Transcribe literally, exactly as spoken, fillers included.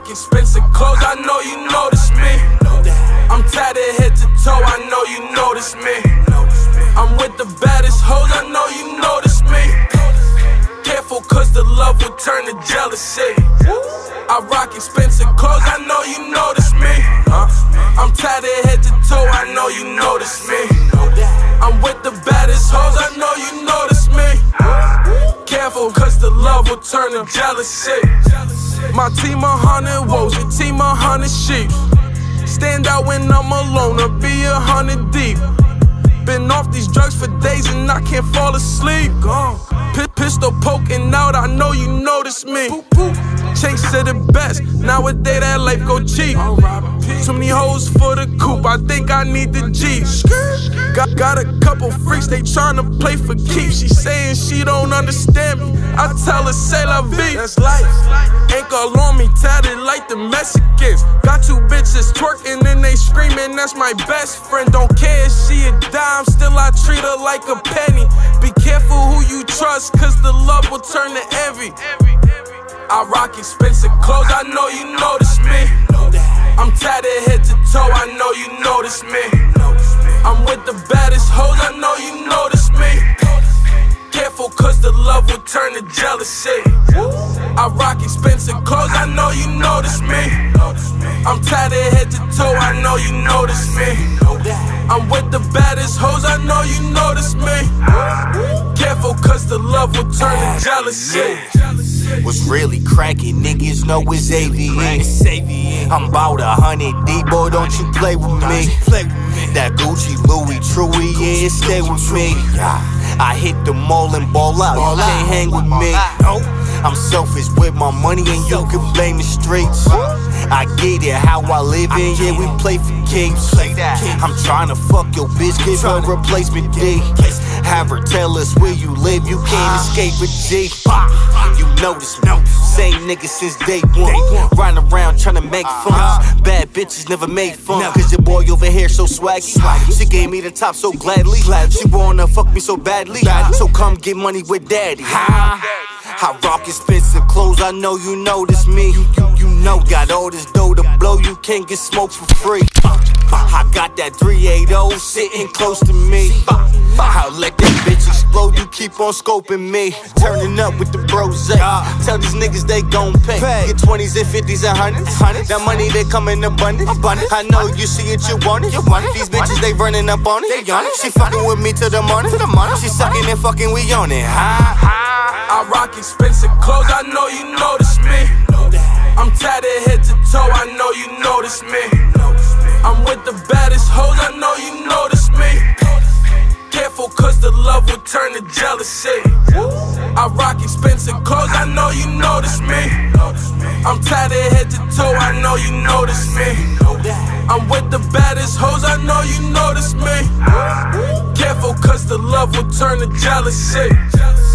rock expensive clothes, I know you notice me. I'm tatted head to toe, I know you notice me. I'm with the baddest hoes, I know you notice me. Careful cause the love will turn to jealousy. I rock expensive clothes, I know you notice me. I'm tatted head to toe, I know you notice me. I'm with the baddest hoes, I know you notice me. Careful cause the love will turn to jealousy. My team a hundred woes, a team a hundred sheep. Stand out when I'm alone, or be a hundred deep. Been off these drugs for days and I can't fall asleep. P Pistol poking out, I know you notice me. Chase to the best, nowadays that life go cheap. Too many hoes for the coupe, I think I need the Jeep. Got, got a couple freaks, they tryna play for keeps. She saying she don't understand me, I tell her c'est la vie. That's life, ankle on me, tatted like the Mexicans. Got two bitches twerking and they screaming, that's my best friend. Don't care if she a dime, still I treat her like a penny. Be careful who you trust, cause the love will turn to envy. I rock expensive clothes, I know you notice me. I'm tatted head to toe, I know you notice me. I'm with the baddest hoes, I know you notice me. Careful cause the love will turn to jealousy. I rock expensive clothes, I know you notice me. I'm tatted head to toe, I know you notice me. I'm with the baddest hoes, I know you notice me. Careful cause the love will turn to jealousy. What's really cracking, niggas know it's A V N. I'm bout a hundred deep, boy, don't you play with me. That Gucci, Louis, Truey, yeah, stay with me. I hit the mall and ball out, you can't hang with me. I'm selfish with my money and you can blame the streets. I get it, how I live in, yeah, we play for keeps. I'm tryna fuck your bitch, give her replacement D. Have her tell us where you live, you can't escape a G. You notice me, same nigga since day one. Riding around tryna make fun. Bad bitches never made fun, cause your boy over here so swaggy. She gave me the top so gladly. She wanna fuck me so badly, so come get money with daddy. I rock expensive clothes, I know you notice me. You, you, you know, got all this dough to blow, you can't get smoked for free. I got that three eighty sitting close to me. I'll let that bitch explode, you keep on scoping me. Turning up with the bros, tell these niggas they gon' pay. Get twenties and fifties and hundreds. That money they come in abundance. I know you see it, you want it. These bitches they running up on it. She fucking with me till the morning. She sucking and fucking, we on it. I rock expensive clothes, I know you notice me. I'm tatted head to toe, I know you notice me. I'm with the baddest hoes, I know you notice me. Careful cause the love will turn to jealousy. I rock expensive clothes, I know you notice me. I'm tatted head to toe, I know you notice me. I'm with the baddest hoes, I know you notice me. Careful cause the love will turn to jealousy.